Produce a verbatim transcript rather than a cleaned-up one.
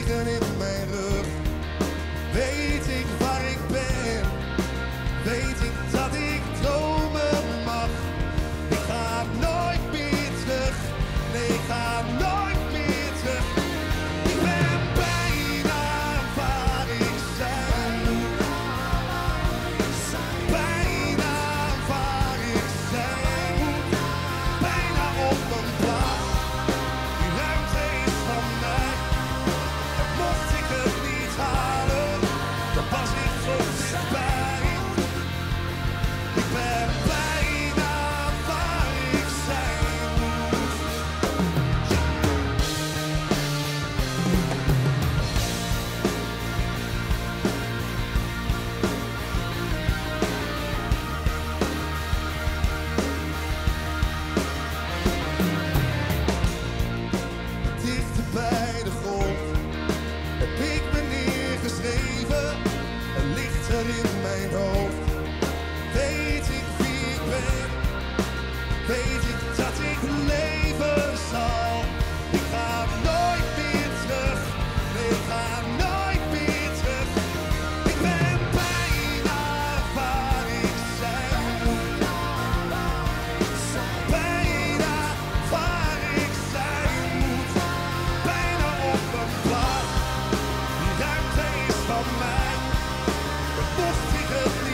liggen in mijn rug. Weet ik waar ik ben, weet ik dat ik dromen mag. Ik ga nooit meer terug, nee ik ga nooit meer terug. Ik ben bijna waar ik zijn, bijna waar ik zijn, bijna op mijn plaats. Die ruimte is van mij, en mocht ik het niet halen, dan was ik zo dichtbij. Ik ben bijna waar ik zijn moet. Dichter bij de grond heb ik me neergeschreven. Er ligt er in mijn hoofd. Weet ik wie ik ben, weet ik dat ik leven zal. Ik ga nooit meer terug, nee ik ga nooit meer terug. Ik ben bijna waar ik zijn moet, bijna waar ik zijn moet, bijna op mijn plaats. Die ruimte is van mij, mocht ik het